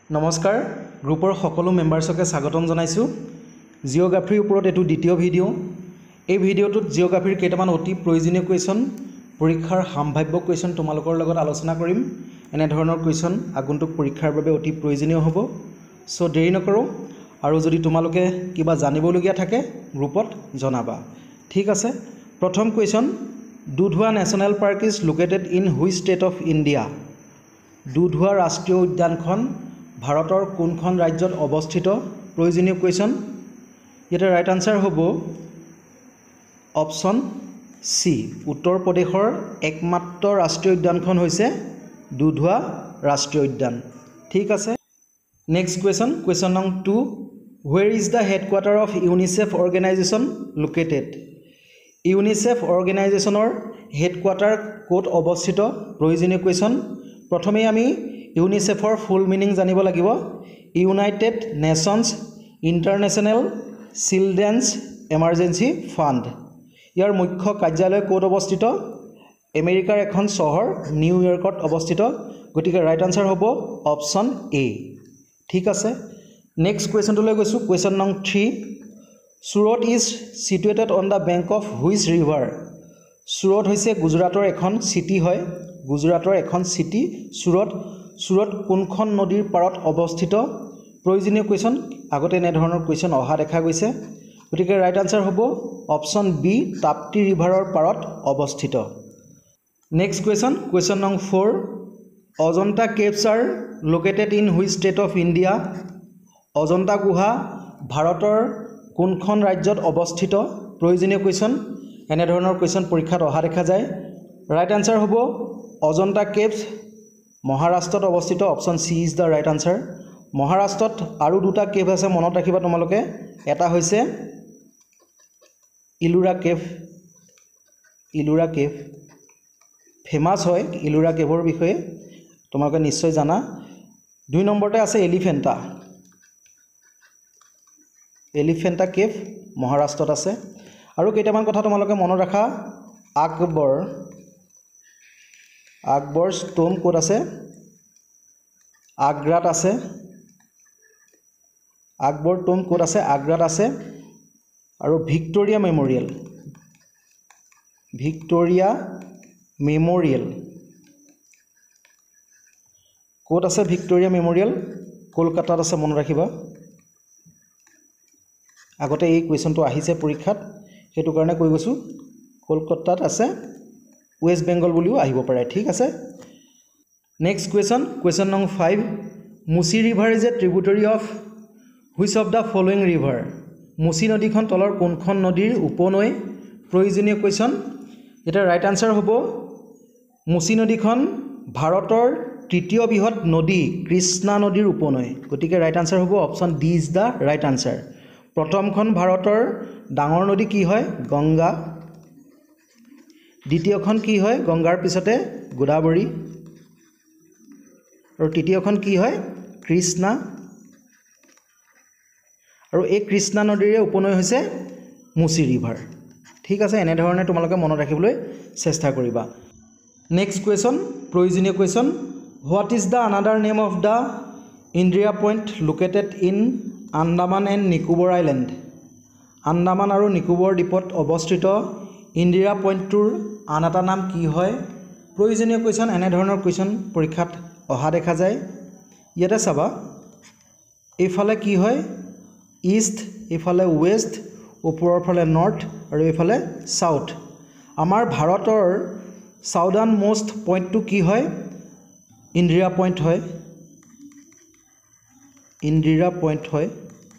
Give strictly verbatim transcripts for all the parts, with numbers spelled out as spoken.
নমস্কাৰ গ্ৰুপৰ সকলো মেম্বাৰছকে স্বাগতম জনাইছো জিওগ্ৰাফিৰ ওপৰত এটো দ্বিতীয় ভিডিও এই ভিডিওটোত জিওগ্ৰাফিৰ কেইটামান অতি প্ৰয়োজনীয় কোৱেশ্চন পৰীক্ষাৰ সম্ভাৱ্য কোৱেশ্চন তোমালোকৰ লগত আলোচনা কৰিম এনে ধৰণৰ কোৱেশ্চন আগন্তুক পৰীক্ষাৰ বাবে অতি প্ৰয়োজনীয় হ'ব সো দেৰি নকৰো আৰু যদি তোমালোকে কিবা জানিবলগীয়া থাকে গ্ৰুপত জনাবা ঠিক আছে প্ৰথম question Dudhwa national park is located in which state of India Dudhwa ৰাষ্ট্ৰীয় উদ্যানখন ভাৰতৰ কোনখন ৰাজ্যত অৱস্থিত প্ৰয়োজনীয় কোৱেশ্চন এটা ৰাইট আনসাৰ হ'ব অপচন সি উত্তৰ প্ৰদেশৰ একমাত্ৰ ৰাষ্ট্ৰীয় উদ্যানখন হৈছে দুধৱা ৰাষ্ট্ৰীয় উদ্যান ঠিক আছে নেক্সট কোৱেশ্চন কোৱেশ্চন নং two where is the headquarter of UNICEF organization located UNICEF organizationৰ হেডকোৱাৰ্টাৰ কোট অৱস্থিত প্ৰয়োজনীয় কোৱেশ্চন প্ৰথমে আমি ইউনিসেফৰ ফুল মিনিং জানিব লাগিব United Nations International Children's Emergency Fund ইয়াৰ মুখ্য কাৰ্যালয় কোট অৱস্থিত আমেৰিকাৰ এখন চহৰ নিউয়ৰ্কত অৱস্থিত গতিকে ৰাইট আনসাৰ হ'ব অপচন এ ঠিক আছে নেক্সট কোৱেশ্চনটো লৈ গৈছো কোৱেশ্চন নং three Surat is situated on the bank of which river Surat হৈছে গুজৰাটৰ এখন সিটি হয় গুজৰাটৰ এখন সিটি সুৰত সুৰত কোনখন নদীৰ পাৰত অৱস্থিত প্ৰয়োজনীয় কোৱেশ্চন আগতে এনে ধৰণৰ কোৱেশ্চন অহা দেখা গৈছে গতিকে ৰাইট আনসাৰ হ'ব অপচন বি তাপ্তি ৰিভাৰৰ পাৰত অৱস্থিত নেক্সট কোৱেশ্চন কোৱেশ্চন নং four Ajanta caves are located in which state of India Ajanta গুহা ভাৰতৰ কোনখন ৰাজ্যত অৱস্থিত প্ৰয়োজনীয় কোৱেশ্চন এনে ধৰণৰ কোৱেশ্চন পৰীক্ষাত অহা দেখা যায় ৰাইট আনসাৰ হ'ব অজন্তা কেভছ মহাৰাষ্ট্ৰত অৱস্থিত option C is the right answer মহাৰাষ্ট্ৰত আৰু দুটা কেভ আছে মনত ৰাখিবা তোমালোকে এটা হৈছে Ellora cave Ellora cave famous হয় ইলোৰা কেভৰ বিষয়ে তোমালোকে নিশ্চয় জানা দুই নম্বৰতে আছে এলিফেণ্টা এলিফেণ্টা কেভ মহাৰাষ্ট্ৰত আছে আৰু কেইটামান কথা তোমালোকে মনত ৰাখা আকবৰ আকবৰ ষ্ট'ন ক'ত আছে আগ্ৰাত আছে আকবৰ টম ক'ত আছে আগ্ৰাত আছে আৰু ভিক্টোৰিয়া মেমৰিয়েল ভিক্টোৰিয়া মেমৰিয়েল ক'ত আছে ভিক্টোৰিয়া মেমৰিয়েল কলকাতাত আছে মনত ৰাখিবা আগতে এই কোৱেশ্চনটো আহিছে পৰীক্ষাত হেতু কাৰণে কৈ গৈছো কলকাতাত আছে ওয়েস্ট বেংগল বুলিও আহিব পাৰে ঠিক আছে নেক্সট কোৱেশ্চন কোৱেশ্চন নং five Musi river is a tributary of which of the following river Musi নদীখন তলৰ কোনখন নদীৰ উপনৈ প্ৰয়োজনীয় কোৱেশ্চন এটা ৰাইট আনসাৰ হ'ব মুছি নদীখন ভাৰতৰ তৃতীয় বৃহৎ নদী কৃষ্ণা নদীৰ উপনৈ গতিকে ৰাইট আনসাৰ হ'ব option D is the right answer প্ৰথমখন ভাৰতৰ ডাঙৰ নদী কি হয় গংগা দ্বিতীয়খন কি হয় গংগাৰ পিছতে গোদাবৰী আৰু তৃতীয়খন কি হয় কৃষ্ণা আৰু এই কৃষ্ণা নদীৰে উপনৈ হৈছে মুছি ৰিভাৰ ঠিক আছে এনে ধৰণে তোমালোকে মনত ৰাখিবলৈ চেষ্টা কৰিবা নেক্সট কোৱেশ্চন প্ৰয়োজনীয় question what is the another name of the Indira point located in Andaman and Nicobar island Andaman আৰু নিকোবৰ দ্বীপত অৱস্থিত ইন্দিৰা পইণ্টটোৰ আন এটা নাম কি হয় প্ৰয়োজনীয় কোৱেশ্চন এনে ধৰণৰ কোৱেশ্চন পৰীক্ষাত অহা দেখা যায় ইয়াতে চাবা এইফালে কি হয় ইষ্ট এইফালে ৱেষ্ট ওপৰৰ ফালে নৰ্থ আৰু এইফালে সাউথ আমাৰ ভাৰতৰ সাউদাৰ্ণ মোষ্ট পইণ্টটো কি হয় ইন্দিৰা পইণ্ট হয় ইন্দিৰা পইণ্ট হয়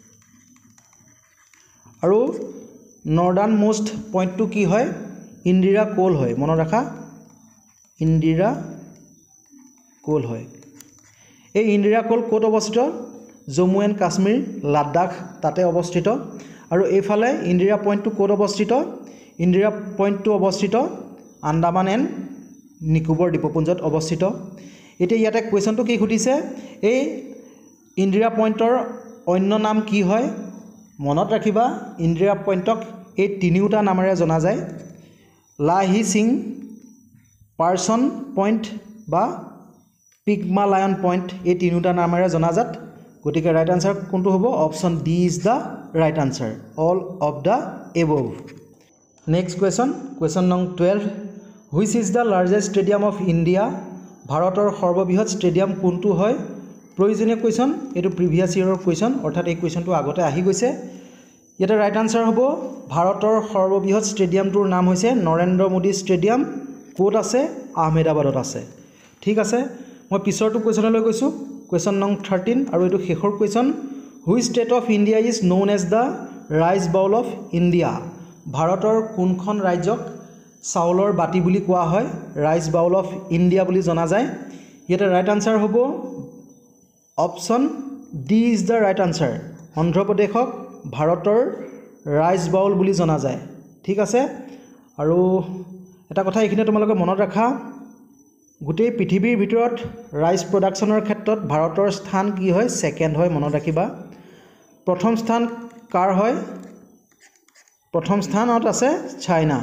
আৰু নৰ্দাৰ্ণ মোষ্ট পইণ্টটো কি হয় ইন্দিৰা কোল হয় মনত ৰাখা ইন্দিৰা কোল হয় এই ইন্দিৰা কোল ক'ত অৱস্থিত জম্মু এণ্ড কাশ্মীৰ লাডাখ তাতে অৱস্থিত আৰু এইফালে ইন্দিৰা পইণ্টটো ক'ত অৱস্থিত ইন্দিৰা পইণ্টটো অৱস্থিত আন্দামান এণ্ড নিকোবৰ দ্বীপপুঞ্জত অৱস্থিত এতিয়া ইয়াতে কুৱেশ্যনটো কি সুধিছে এই ইন্দিৰা পইণ্টৰ অন্য নাম কি হয় মনত ৰাখিবা ইন্দিৰা পইণ্টক এই তিনিওটা নামেৰে জনা যায় লাহি সিং পাৰ্চন পইণ্ট বা পিগমালায়ন পইণ্ট এই তিনিটা নামেৰে জনাজাত গতিকে ৰাইট আনসাৰ কোনটো হ'ব option D is the right answer all of the above next question question নং twelve which is the largest stadium of India ভাৰতৰ সৰ্ববৃহৎ ষ্টেডিয়াম কোনটো হয় প্ৰয়োজনীয় কুৱেশ্যন এইটো প্ৰিভিয়াছ ইয়েৰৰ কুৱেশ্যন অৰ্থাৎ এই কুৱেশ্যনটো আগতে আহি গৈছে ইয়াতে ৰাইট আনসাৰ হ'ব ভাৰতৰ সৰ্ববৃহৎ ষ্টেডিয়ামটোৰ নাম হৈছে নৰেন্দ্ৰ মোদী ষ্টেডিয়াম ক'ত আছে আহমেদাবাদত আছে ঠিক আছে মই পিছৰটো কুৱেশ্যনলৈ গৈছোঁ কুৱেশ্যন নং থাৰ্টিন আৰু এইটো শেষৰ question which state of India is known as the rice bowl of India ভাৰতৰ কোনখন ৰাজ্যক চাউলৰ বাটি বুলি কোৱা হয় ৰাইচ বাউল অফ ইণ্ডিয়া বুলি জনা যায় ইয়াতে ৰাইট আনসাৰ হ'ব option D is the right answer অন্ধ্ৰপ্ৰদেশক ভাৰতৰ ৰাইচ বাউল বুলি জনা যায় ঠিক আছে আৰু এটা কথা এইখিনি তোমালোকে মনত ৰাখা গোটেই পৃথিৱীৰ ভিতৰত ৰাইচ প্ৰডাকশ্যনৰ ক্ষেত্ৰত ভাৰতৰ স্থান কি হয় ছেকেণ্ড হয় মনত ৰাখিবা প্ৰথম স্থান কাৰ হয় প্ৰথম স্থানত আছে চাইনা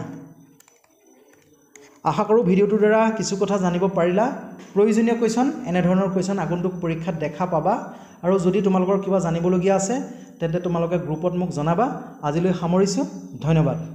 আশা কৰোঁ ভিডিঅ'টোৰ দ্বাৰা কিছু কথা জানিব পাৰিলা প্ৰয়োজনীয় কুৱেশ্যন এনেধৰণৰ কুৱেশ্যন আগন্তুক পৰীক্ষাত দেখা পাবা আৰু যদি তোমালোকৰ কিবা জানিবলগীয়া আছে তেন্তে তোমালোকে গ্ৰুপত মোক জনাবা আজিলৈ সামৰিছোঁ ধন্যবাদ